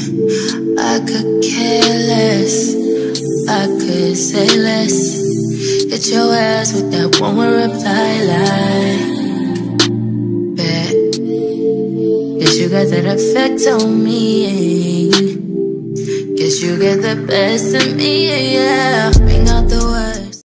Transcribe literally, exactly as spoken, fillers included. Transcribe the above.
I could care less, I could say less. Hit your ass with that one word reply like bet. Guess you got that effect on me. Guess you get the best of me, yeah.